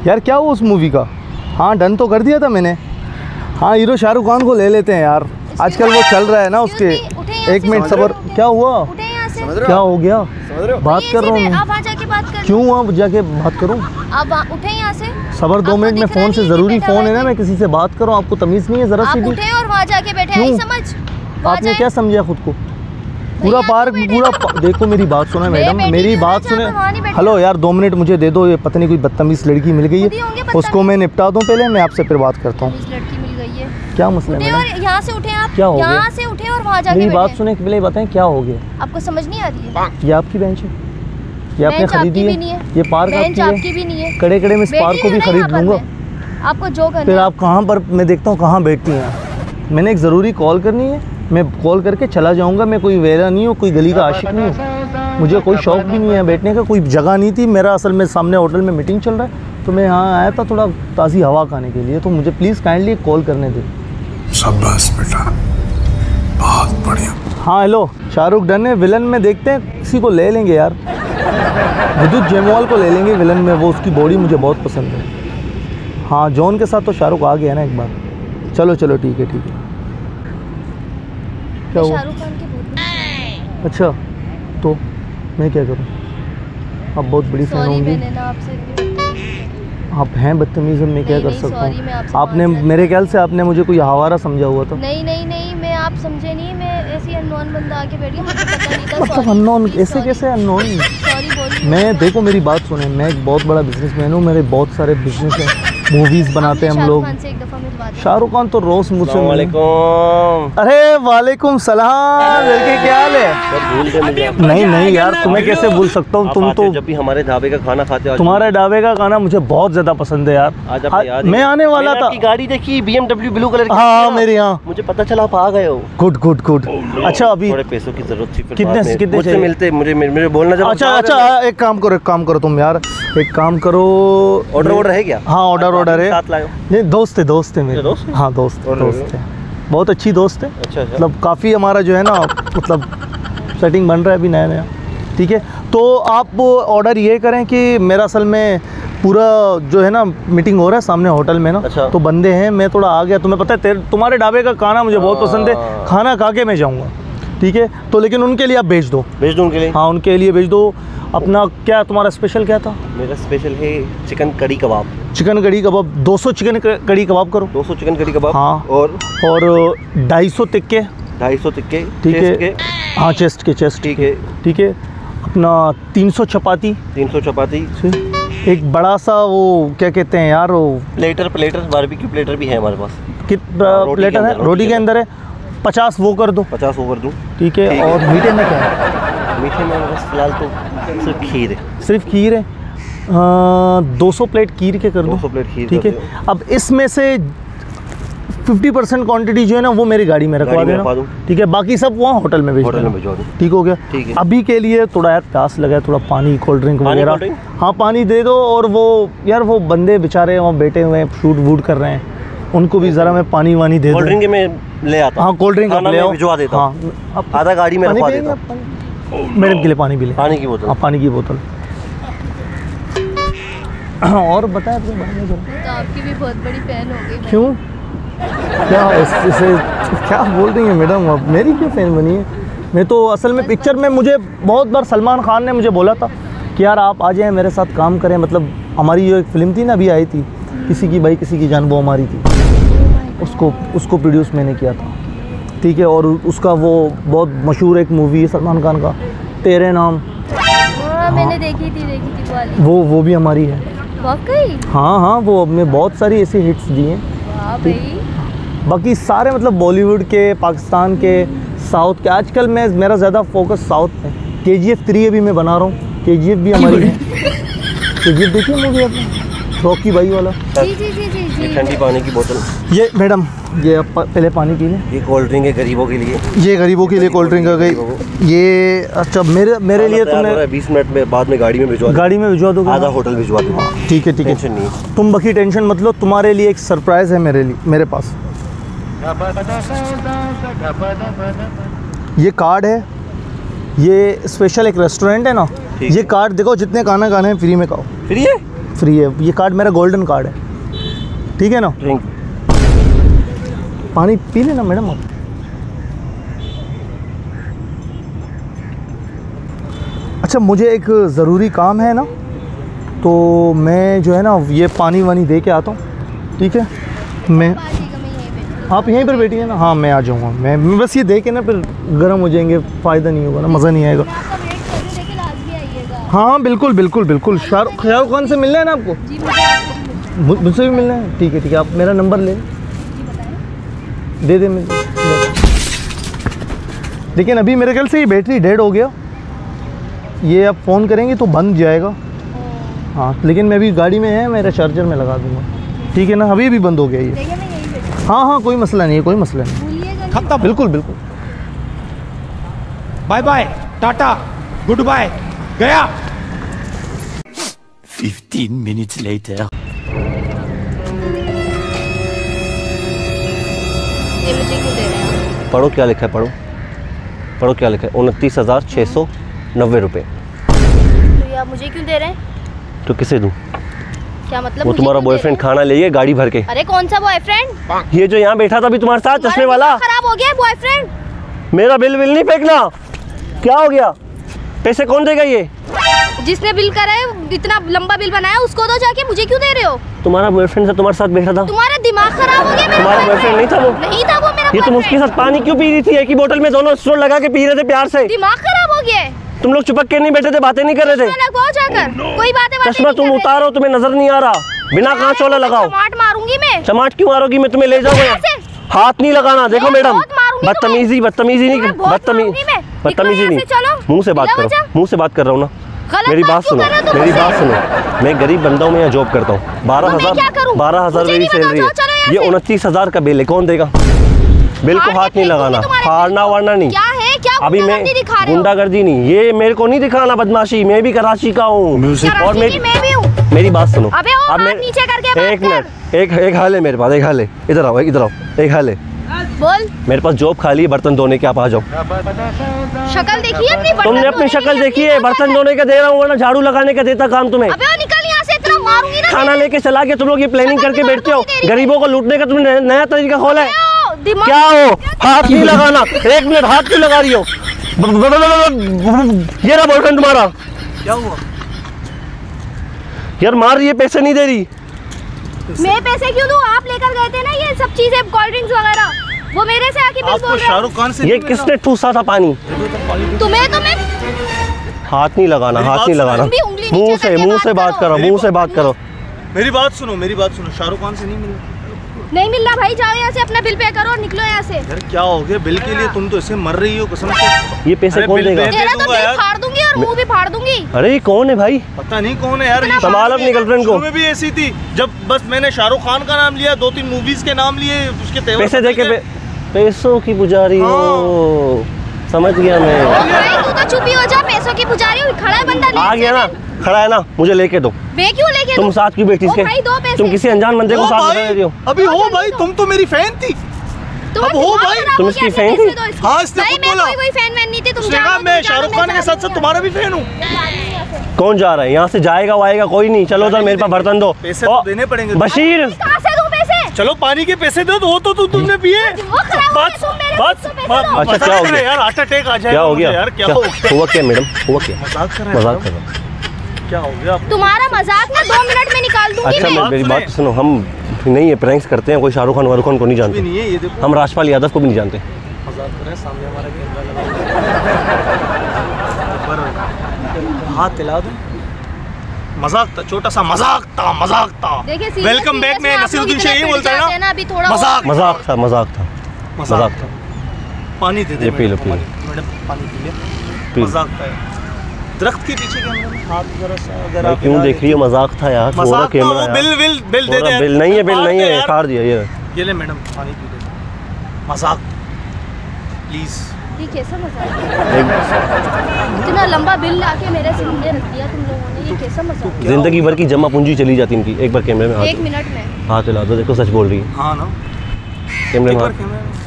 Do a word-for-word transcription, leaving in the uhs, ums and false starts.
यार क्या हुआ उस मूवी का? हाँ डन तो कर दिया था मैंने। हाँ हीरो शाहरुख खान को ले लेते हैं यार, आजकल वो चल रहा है ना उसके। एक मिनट सबर, क्या हुआ? क्या हो गया? बात कर रहा हूँ। आप वहाँ जाके बात कर। क्यों वहाँ जाके बात करूँ? आप उठे यहाँ से। सबर दो मिनट में, फ़ोन से ज़रूरी फ़ोन है ना, मैं किसी से बात करूँ, आपको तमीज़ नहीं है ज़रा सी भी? आप उठे और वहाँ जाके बैठे हैं, समझ? आपने क्या समझा खुद को? पूरा पार्क पूरा पा... देखो मेरी बात सुनो मैडम, मेरी बात सुने। हेलो यार दो मिनट मुझे दे दो, ये पता नहीं कोई बदतमीज़ लड़की मिल गई है, उसको मैं निपटा दूँ पहले, मैं आपसे फिर बात करता हूँ। लड़की मिल गई है, क्या मसला है? और यहाँ से उठे आप, क्या हो गया? यहाँ से उठे और वहाँ जाके मेरी बात सुने पहले बताएं क्या हो गया? आपको समझ नहीं आ रही है? ये आपकी बेंच है, ये आपने खरीदी है, ये पार्क आपकी भी नहीं है। कड़े कड़े में इस पार्क को भी खरीद लूँगा। आपको जो करना फिर आप कहाँ पर, मैं देखता हूँ कहाँ बैठती हैं। मैंने एक ज़रूरी कॉल करनी है, मैं कॉल करके चला जाऊंगा। मैं कोई वेला नहीं हूँ, कोई गली का आशिक नहीं हूँ, मुझे कोई शौक़ भी नहीं है बैठने का, कोई जगह नहीं थी। मेरा असल में सामने होटल में मीटिंग चल रहा है, तो मैं यहाँ आया था थोड़ा ताज़ी हवा खाने के लिए, तो मुझे प्लीज़ काइंडली कॉल करने दें। शाबाश बेटा, बहुत बढ़िया। हाँ हेलो, शाहरुख डन है, विलन में देखते हैं किसी को ले लेंगे यार, विद्युत जयमवाल को ले लेंगे विलन में, वो उसकी बॉडी मुझे बहुत पसंद है। हाँ जॉन के साथ तो शाहरुख आ गया ना एक बार। चलो चलो ठीक है ठीक है। क्या हुआ? शाहरुख खान की भूत। अच्छा तो मैं क्या करूं? आप बहुत बड़ी फैन होंगी। आप हैं बदतमीज़, मैं क्या कर सकता हूँ? आपने मेरे ख्याल से आपने मुझे कोई हवारा समझा हुआ था। नहीं नहीं नहीं, मैं आप समझे नहीं, मैं ऐसी अननोन बंदा आके बैठ गया, मुझे पता नहीं था। मतलब अननोन ऐसे कैसे अननोन? सॉरी बोलिए। मैं देखो मेरी बात सुने, मैं एक बहुत बड़ा बिजनेसमैन हूँ, मेरे बहुत सारे बिजनेस हैं, मूवीज़ बनाते हैं हम लोग। शाहरुख खान तो रोज मुझसे। अरे वालेकुम सलाम, लड़के क्या हाल है? नहीं नहीं यार तुम्हें कैसे भूल सकता हूँ, तुम तो जब भी हमारे ढाबे का खाना खाते हो। तुम्हारे ढाबे का खाना मुझे बहुत ज्यादा पसंद है यार। आज याद मैं आने वाला था। गाड़ी देखी B M W blue colour की। हाँ मेरे यहाँ, मुझे पता चला आप आ गए हो। Good good good. अच्छा अभी थोड़े पैसों की जरूरत थी, कितने कितने मुझसे मिलते, मुझे मेरे बोलना जब। अच्छा अच्छा एक काम करो, एक काम करो तुम यार, एक काम करो। ऑर्डर ऑर्डर है क्या? हाँ ऑर्डर ऑर्डर है। साथ लाओ। नहीं दोस्त है, दोस्त है मेरे। दोस्त? हाँ दोस्त दोस्त है, बहुत अच्छी दोस्त है। अच्छा अच्छा। मतलब काफ़ी हमारा जो है ना, मतलब सेटिंग बन रहा है अभी नया नया। ठीक है तो आप ऑर्डर ये करें कि मेरा असल में पूरा जो है ना मीटिंग हो रहा है सामने होटल में ना। अच्छा। तो बंदे हैं, मैं थोड़ा आ गया, तुम्हें पता है तुम्हारे ढाबे का खाना मुझे बहुत पसंद है, खाना खा के मैं जाऊँगा। ठीक है तो लेकिन उनके लिए आप भेज दो। भेज दो उनके लिए? हाँ उनके लिए भेज दो। अपना क्या तुम्हारा स्पेशल क्या था? मेरा स्पेशल है चिकन कड़ी कबाब। चिकन कड़ी कबाब दो सौ चिकन कड़ी कबाब करो। दो सौ चिकन कड़ी कबाब। हाँ और और ढाई सौ टिक्के। ढाई सौ टिक्के ठीक है। हाँ चेस्ट के चेस्ट ठीक है ठीक है। अपना तीन सौ चपाती। तीन सौ चपाती। एक बड़ा सा वो क्या कहते हैं यार, वो प्लेटर प्लेटर बारबेक्यू प्लेटर भी है हमारे पास। कितना प्लेटर है? रोटी के अंदर है पचास, वो कर दो। पचास वो कर दूँ ठीक है। और मीठे में क्या है? मीठे में बस फिलहाल तो सिर्फ खीर है। सिर्फ खीर है। दो सौ प्लेट खीर के कर दो। दो सौ प्लेट खीर ठीक है। अब इसमें से फिफ्टी परसेंट क्वान्टिटी जो है ना वो मेरी गाड़ी में रखवा देना। ठीक है बाकी सब वहाँ होटल में भेज देना। ठीक हो गया? ठीक है। अभी के लिए थोड़ा यार प्यास लगा है, थोड़ा पानी कोल्ड ड्रिंक वगैरह। हाँ पानी दे दो। और वो यार वो बंदे बेचारे वहाँ बैठे हुए हैं, शूट वूट कर रहे हैं, उनको भी ज़रा मैं पानी वानी दे दूँ। कोल्ड ड्रिंक में ले आता। हाँ कोल्ड ड्रिंक ले आओ, भिजवा देता। हाँ आधा गाड़ी में रखवा देता। मैडम के लिए पानी भी ले। पानी की बोतल। हाँ पानी की बोतल। और बताए अपने बारे में। तो आपकी भी बहुत बड़ी फैन हो गई। क्यों? क्या इसे क्या बोल रही हैं मैडम, आप मेरी क्यों फ़ैन बनी है? मैं तो असल में पिक्चर में, मुझे बहुत बार सलमान खान ने मुझे बोला था कि यार आप आ जाएं मेरे साथ काम करें। मतलब हमारी जो एक फ़िल्म थी ना अभी आई थी, किसी की भाई किसी की जान, वो हमारी थी, उसको उसको प्रोड्यूस मैंने किया था। ठीक है। और उसका वो बहुत मशहूर एक मूवी है सलमान खान का, तेरे नाम। हाँ मैंने देखी थी देखी थी वाली। वो वो भी हमारी है। वाकई? हाँ हाँ वो हमने बहुत सारी ऐसी हिट्स दी हैं। बाकी सारे मतलब बॉलीवुड के, पाकिस्तान के, साउथ के। आजकल मैं मेरा ज़्यादा फोकस साउथ पे। के जी एफ थ्री अभी मैं बना रहा हूँ, के जी एफ भी हमारी है। के जी एफ देखिए मूवी आपने, रॉकी भाई वाला। जी जी जी जी जी। ठंडी पानी की बोतल। ये मैडम ये आप पहले पानी पी लें। ये कोल्ड ड्रिंक है गरीबों के लिए। ये गरीबों के लिए कोल्ड ड्रिंक आ गई ये। अच्छा मेरे मेरे लिए तुमने बीस मिनट में बाद में गाड़ी में भिजवा गाड़ी में भिजवा दोगे? आधा होटल भिजवा दूँगा। ठीक है ठीक है, टेंशन नहीं। तुम बाकी टेंशन मत लो, तुम्हारे लिए एक सरप्राइज़ है मेरे लिए, मेरे पास। ये कार्ड है, ये स्पेशल एक रेस्टोरेंट है ना, ये कार्ड देखो, जितने खाना खाने हैं फ्री में खाओ। फ्री है? फ्री है। ये कार्ड मेरा गोल्डन कार्ड है, ठीक है ना। ड्रिंक पानी पी लेना मैडम आप। अच्छा मुझे एक ज़रूरी काम है ना, तो मैं जो है ना ये पानी वानी दे के आता हूँ, ठीक है। मैं आइएगा, मैं यहीं पे। आप यहीं पर बैठिए ना। हाँ मैं आ जाऊँगा। मैं मैं बस ये दे के ना फिर गर्म हो जाएंगे, फ़ायदा नहीं होगा ना, मज़ा नहीं आएगा। मैं आपका वेट कर रही हूँ, लेकिन आज भी आइएगा। हाँ हाँ बिल्कुल बिल्कुल बिल्कुल। शाहरुख शाहरुख खान से मिलना है ना आपको? जी मुझे मु- मुझसे भी मिलना है, ठीक है ठीक है। आप मेरा नंबर ले लें, दे दे मुझे। लेकिन अभी मेरे ख्याल से ये बैटरी डेड हो गया, ये आप फ़ोन करेंगे तो बंद जाएगा। हाँ लेकिन मैं भी गाड़ी में है, मेरा चार्जर में लगा दूँगा, ठीक है ना। अभी भी बंद हो गया ये। देखिए मैं यहीं पे। हाँ हाँ कोई मसला नहीं है, कोई मसला नहीं। भूलिएगा नहीं। खत्म। बिल्कुल बिल्कुल। Bye bye, tata, good bye, गया। Fifteen minutes later. ये मुझे क्यों दे रहे हैं? पढ़ो क्या लिखा है, पढ़ो पढ़ो क्या लिखा है। उनतीस हज़ार छः सौ नब्बे रुपये। तो ये आप मुझे क्यों दे रहे हैं? तो किसे दूँ? क्या मतलब? वो मुझे तुम्हारा क्यों दे बॉयफ्रेंड रहे खाना ले गया गाड़ी भर के। हैं? अरे कौन सा बॉयफ्रेंड? ये जो यहाँ बैठा था अभी तुम्हारे साथ, चश्मे वाला। खराब हो गया बॉयफ्रेंड। मेरा बिल विल नहीं फेंकना। क्या हो गया? पैसे कौन देगा? ये जिसने बिल कराया, इतना लंबा बिल बनाया, उसको दो जाके, मुझे क्यों दे रहे हो? तुम्हारा बॉयफ्रेंड था, तुम्हारे साथ बैठा था। तुम्हारा दिमाग खराब हो गया। मेरा तुम्हारा बॉयफ्रेंड नहीं था वो? नहीं था वो मेरा ये तुम उसके boyfriend। साथ पानी क्यों पी रही थी? एक ही बोतल में दोनों स्ट्रॉ लगा के पी रहे थे प्यार से। दिमाग खराब हो गया है। तुम लोग चिपक के नहीं बैठे थे, बातें नहीं कर रहे थे। चश्मा लगवाओ जाकर। कोई बातें बातें चश्मा नहीं तुम कर रहे। उतारो, तुम्हें नजर नहीं आ रहा। बिना कांच वाला लगाओ। चमाट मारूंगी मैं। चमाट क्यों मारोगी? मैं तुम्हें ले जाऊंगा। कैसे? हाथ नहीं लगाना। देखो मैं मैडम, बहुत मारूंगी बदतमीजी बदतमीजी नहीं, तुम्हें बहुत बदतमीजी मारूंगी मैं। बदतमीजी निकलो नहीं। यहाँ से, चलो। मुंह से बात बिना करो, वजह। मुंह से बात कर रहा हूँ ना। गलत मेरी बात बात क्यों सुनो, कर रहे हो तुम मेरी मुझसे? बात सुनो। मैं गरीब बंदा हूँ, मैं यहाँ जॉब करता हूँ। बारह तो मैं क्या हजार करूं? बारह हजार मुझे मेरी नहीं पता, सैलरी जाओ, चलो यहाँ है। ये से। उनतीस हजार का बिल है, कौन देगा? बिल को फाड़ हाथ के नहीं फेंक लगाना, दूंगी तुम्हारे फाड़ना बिल को। वाड़ना नहीं। क्या है? क्या अभी मैं गुंडागर्दी दिखा रहे हो? गुंडागर्दी नहीं, ये मेरे को नहीं दिखाना बदमाशी। मैं भी कराची का हूँ और कराची मेरी की मैं भी हूँ। मेरी बात सुनो। अबे ओ, अब हाथ मैं- नीचे करके बात एक कर। मिनट, एक एक हाल है मेरे पास, एक हाल है। इधर आओ, इधर आओ, एक हाल है बोल। मेरे पास। जॉब खाली है बर्तन धोने की, आप आ जाओ। शक्ल देखिए अपनी। बर्तन तुमने अपनी धोने की, शक्ल देखी है? अपनी बर्तन धोने का दे रहा हूँ, वरना झाड़ू लगाने का देता काम तुम्हें। अबे ओ, निकल यहाँ से, इतना मारूंगी ना। खाना लेके चला के तुम लोग ये प्लानिंग शक्ल करके भी बैठते हो। धोने की गरीबों को लूटने का तुमने नया तरीका खोला है। ओ, दिमाग क्या हो? हाथ नहीं लगाना। एक मिनट, हाथ क्यों लगा रही हो? ये रहा बॉयफ्रेंड तुम्हारा। क्या हुआ? यार मार रही है, पैसे नहीं दे रही। मैं पैसे क्यों दूं? आप लेकर गए थे ना ये सब चीजें, कोल्ड ड्रिंक्स वगैरह। वो मेरे से आके बिल आपको बोल रहे शाहरुख खान से ये किसने ठूसा था पानी? हैं। तुम्हें तो मैं हाथ नहीं लगाना, मेरी हाथ बात नहीं सुनो। लगाना। तुम भी उंगली नीचे मुंह से करके मुंह बात से बात करो। करो, मुंह से बात करो। मेरी बात सुनो, मेरी बात सुनो। शाहरुख खान से नहीं मिलना। नहीं मिल रहा भाई। जाओ यहाँ से, अपना बिल पे करो और निकलो यहाँ से। यार क्या हो गया? बिल के लिए तुम तो ऐसे मर रही हो कसम से। ये पैसे अरे कौन बिल देगा? पे- तेरा तो दूंगा दिल यार। फाड़ दूंगी और मुंह भी फाड़ दूंगी। अरे ये कौन है भाई? पता नहीं कौन है यार। ये संभाल शुरू अपनी में- गर्लफ्रेंड को। शुरू में भी ऐसी थी, जब बस मैंने शाहरुख खान का नाम लिया, दो तीन मूवीज के नाम लिए, उसके तेवर पैसे दे के बदल गए। पे- पैसों की पुजारी हो। समझ गया मैं। भाई तू तो चुप ही हो जा। पैसों की पुजारी हुई, खड़ा है बंदा। ले आ गया ना, खड़ा है ना, मुझे लेके दो। मैं क्यों लेके तुम दूं? साथ क्यों बैठी ओ इसके? भाई, दो पैसे। तुम किसी अनजान बंदे को हो साथ भाई, बता रही हो। अभी हो जल्दी भाई, दो। तुम तो मेरी फैन थी। तुम्हारा अब हो दिमाग भाई, खराब तुम हो इसकी गया, फैन पैसे थी? दो इसको। हाँ, इसने नहीं, खुद मैं बोला। कोई कोई फैन वैन नहीं थी। तुम उसने जाओ, कहा तुम मैं जाओ, शाहरुख मैं खान के जा साथ रही साथ हूँ। तुम्हारा भी फैन हूँ। कौन जा रहा है यहाँ से? जाएगा वाएगा कोई नहीं। चलो उधर मेरे पास बर्तन दो। पैसे ओ, तो देने पड़ेंगे। बशीर, कहाँ से दूं पैसे? चलो पानी के पैसे दो, वो तो तु- तुमने पिए। दिमाग खराब हो गया, तुम मेरे बात पैसों पैसे बात- दो। अच्छा, मजाक क्या हो कर रहे गया? यार? हार्ट अटैक आ जाएगा क्या हो मुझे गया? यार। क्या क्या हो गया? हुआ क्या मैडम? हुआ क्या? मजाक कर रहे हैं मजाक आप? कर रहा हूँ। क्या हो गया? तुम्हारा मजाक ना दो मिनट में निकाल दूंगी अच्छा मैं। मैं मेरी सुने। बात सुनो, हम नहीं है प्रैंक्स करते हैं, कोई शाहरुख खान वाहरुख खान को नहीं भी जानते। नहीं है ये, देखो हम राजपाल यादव को भी नहीं जानते। मजाक कर रहे हैं, सामने हमारा कैमरा लगा पर हाथ हिला दो। मजाक था, छोटा सा मजाक था, मजाक था। देखिए, serious- वेलकम बैक serious में आप लोग नसीरुद्दीन इतने शाह यही पिट बोलता जाते है ना, अभी थोड़ा ना, मजाक मजाक था, मजाक था, मजाक था। पानी दे दे ये पी लो, पी लो। मैडम, पानी पी ले। पी लो। मजाक था यार। दरख्त के पीछे कैमरा में हाथ जरा सा अगर भाई आप क्यों हिला देख रही हो? मजाक था यार, थोड़ा मजाक था कैमरा वो। यार। बिल बिल बिल दे थोड़ा दे। बिल नहीं है, बिल नहीं है, यार। फाड़ दिया ये। ये ले मैडम, पानी पी ले। मजाक प्लीज। ये कैसा मजाक है? इतना लंबा बिल लाके मेरे सामने रख दिया तुम लोगों ने। ये कैसा मजाक है? जिंदगी भर की जमा पूंजी चली जाती इनकी। एक बार कैमरे में एक हाथ मिनट में। हाथ हिला दो, देखो सच बोल रही है। हाँ ना, कैमरे एक में बार हाथ कैमरा में।